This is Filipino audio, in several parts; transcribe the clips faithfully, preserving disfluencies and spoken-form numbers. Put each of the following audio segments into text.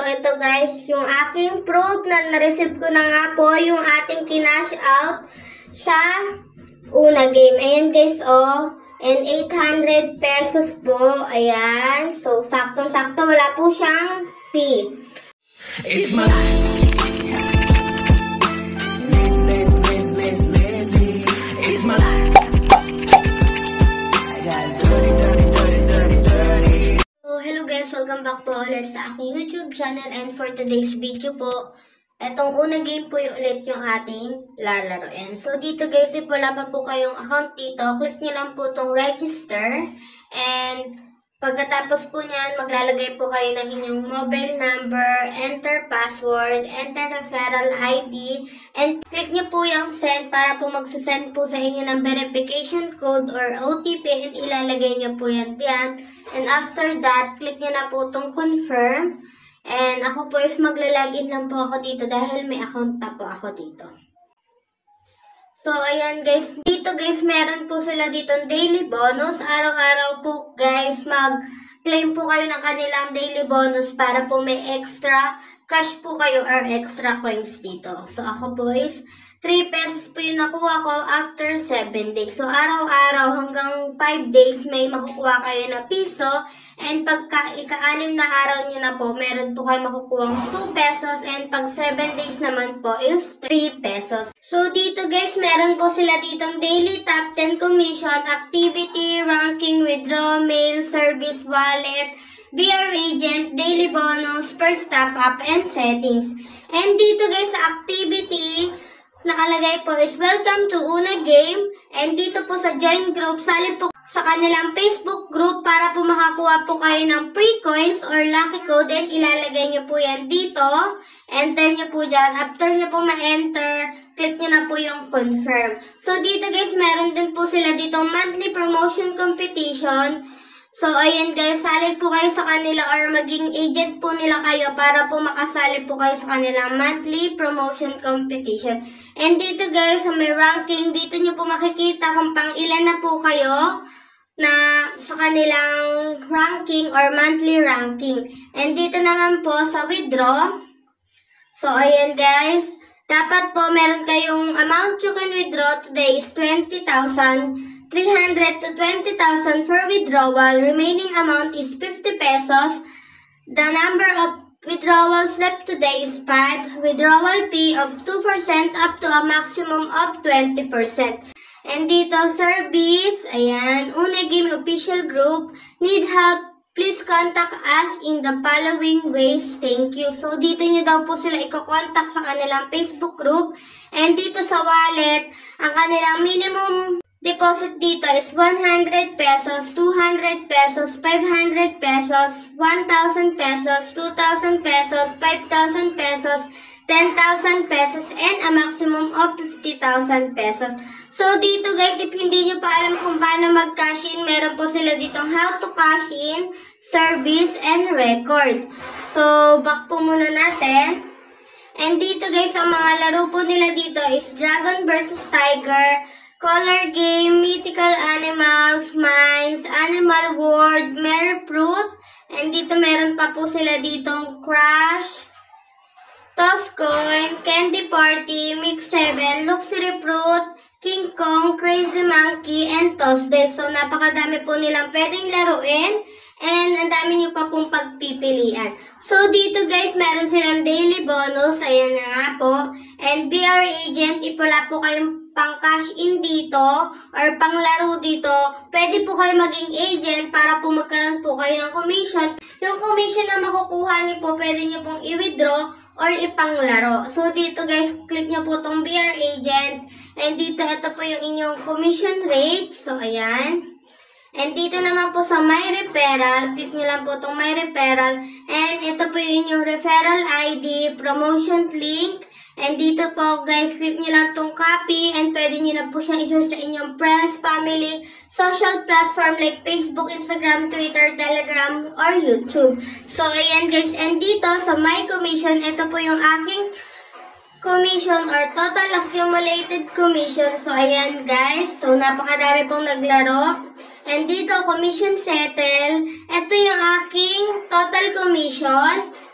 So, ito guys, yung aking proof na na-receive ko na nga po yung ating kinash out sa una game. Ayan guys, oh. And eight hundred pesos po. Ayan. So, saktong-sakto. Wala po siyang fee. It's my life. Lazy, lazy, lazy, lazy, lazy. It's my life. I got dirty, dirty, dirty, dirty, dirty. So, hello guys. Welcome back po ulit sa aking YouTube channel. And for today's video po, etong unang game po yung ulit yung ating lalaroin. So, dito guys, if wala pa po kayong account dito, click nyo lang po itong register. And pagkatapos po niyan, maglalagay po kayo ng inyong mobile number, enter password, enter referral I D, and click nyo po yung send para po magsasend po sa inyo ng verification code or O T P, and ilalagay nyo po yan diyan. And after that, click nyo na po itong confirm. And ako po is maglalagin lang po ako dito dahil may account na po ako dito. So, ayan guys. Dito guys, meron po sila ditong daily bonus. Araw-araw po guys, mag-claim po kayo ng kanilang daily bonus para po may extra cash po kayo or extra coins dito. So, ako po is three pesos po yung nakuha ko after seven days. So, araw-araw hanggang five days may makukuha kayo na piso. And pagka ika-anim na araw nyo na po, meron po kayo makukuha two pesos. And pag seven days naman po is three pesos. So, dito guys, meron po sila ditong daily top ten commission, activity, ranking, withdraw, mail, service, wallet, B R agent, daily bonus, first top up, and settings. And dito guys, sa activity, nakalagay po is welcome to Una Game. And dito po sa join group, sali po sa kanilang Facebook group para po makakuha po kayo ng free coins or lucky code. And ilalagay nyo po yan dito. Enter nyo po dyan. After nyo po ma-enter, click nyo na po yung confirm. So dito guys, meron din po sila dito monthly promotion competition. So, ayan guys, sali po kayo sa kanila or maging agent po nila kayo para po makasali po kayo sa kanilang monthly promotion competition. And dito guys, sa may ranking, dito nyo po makikita kung pang ilan na po kayo na sa kanilang ranking or monthly ranking. And dito naman po sa withdraw. So, ayan guys, dapat po meron kayong amount you can withdraw today is twenty thousand. three hundred to twenty thousand for withdrawal. Remaining amount is fifty pesos. The number of withdrawals left today is five. Withdrawal fee of two percent up to a maximum of twenty percent. And dito service, ayan, Una Game official group. Need help? Please contact us in the following ways. Thank you. So, dito nyo daw po sila i-contact sa kanilang Facebook group. And dito sa wallet, ang kanilang minimum deposit dito is one hundred pesos, two hundred pesos, five hundred pesos, one thousand pesos, two thousand pesos, five thousand pesos, ten thousand pesos, and a maximum of fifty thousand pesos. So, dito guys, if hindi nyo pa alam kung paano mag-cash in, meron po sila ditong how to cash in, service, and record. So, back po muna natin. And dito guys, ang mga laro po nila dito is Dragon versus Tiger, Color Game, Mythical Animals, Mines, Animal World, Merry Fruit, and dito meron pa po sila ditong Crash, Toss Coin, Candy Party, Mix seven, Luxury Fruit, King Kong, Crazy Monkey, and Toss Dice. So, napakadami po nilang pwedeng laruin, and ang dami nyo pa pong pagpipilian. So, dito guys, meron silang daily bonus, ayan na nga po, and B R agent, if wala po kayong pang cash in dito or pang laro dito, pwede po kayo maging agent para po magkaroon po kayo ng commission. Yung commission na makukuha niyo po, pwede niyo pong i-withdraw or ipanglaro. So, dito guys, click nyo po itong B R agent. And dito, ito po yung inyong commission rate. So, ayan. And dito naman po sa My Referral, click nyo lang po itong My Referral. And ito po yung inyong referral I D, promotion link. And dito po guys, click nyo lang itong copy. And pwede nyo na po siyang i-share sa inyong friends, family, social platform like Facebook, Instagram, Twitter, Telegram, or YouTube. So, ayan guys. And dito sa My Commission, ito po yung aking commission or total accumulated commission. So, ayan guys. So, napakadami pong naglaro. And dito, commission settle. Ito yung aking total commission.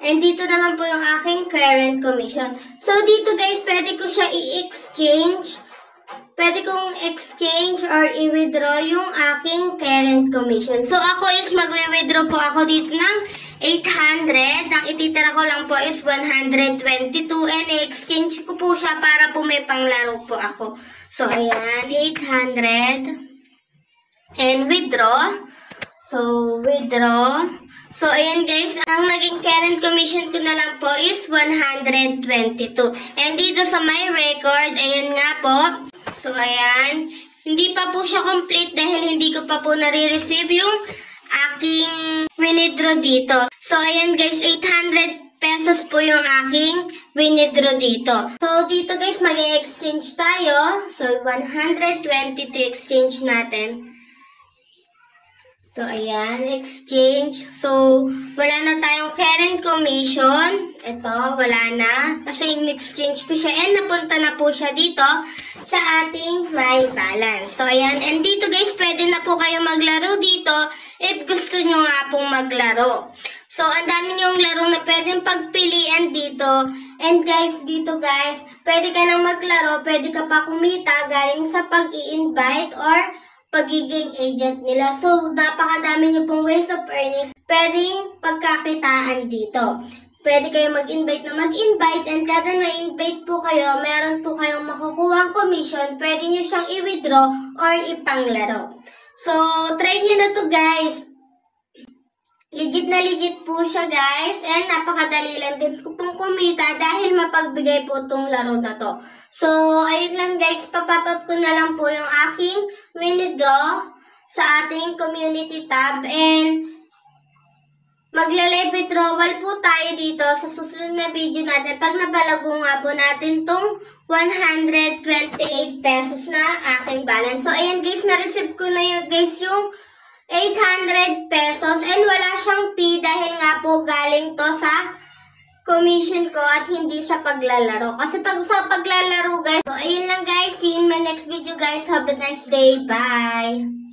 And dito naman po yung aking current commission. So, dito guys, pwede ko siya i-exchange. Pwede kong exchange or i-withdraw yung aking current commission. So, ako is mag-withdraw po ako dito ng eight hundred. Ang ititira ko lang po is one hundred twenty-two. And i-exchange ko po siya para po may panglaro po ako. So, ayan, eight hundred. And withdraw. So, withdraw. So, ayan guys, ang naging current commission ko na lang po is one hundred twenty-two. And dito sa my record, ayan nga po. So, ayan. Hindi pa po siya complete dahil hindi ko pa po nare-receive yung aking withdraw dito. So, ayan guys, eight hundred pesos po yung aking withdraw dito. So, dito guys, mag-exchange tayo. So, one hundred twenty-two exchange natin. So, ayan, exchange. So, wala na tayong current commission. Ito, wala na. Kasi yung exchange ko siya and napunta na po siya dito sa ating my balance. So, ayan. And dito guys, pwede na po kayo maglaro dito if gusto nyo nga pong maglaro. So, ang dami niyong laro na pwedeng pagpilian dito. And guys, dito guys, pwede ka nang maglaro, pwede ka pa kumita galing sa pag-i-invite or pagiging agent nila. So, napakadami nyo pong ways of earnings pwedeng pagkakitaan dito. Pwede kayo mag-invite na mag-invite and kada na-invite po kayo, meron po kayong makukuha commission, pwede nyo siyang i-withdraw or ipanglaro. So, try nyo na to guys. Legit na legit po siya guys and napakadali lang din ko pong kumita dahil mapagbigay po itong laro na to. So, ayun lang guys, papapap ko na lang po yung aking withdraw sa ating community tab and magla-live withdrawal po tayo dito sa susunod na video natin pag napalago nga po natin tong one hundred twenty-eight pesos na aking balance. So, ayan guys, na-receive ko na yun guys yung eight hundred pesos and wala siyang fee dahil nga po galing to sa commission ko at hindi sa paglalaro. Kasi pag sa paglalaro guys, so ayun lang guys, see you in my next video guys. Have a nice day. Bye!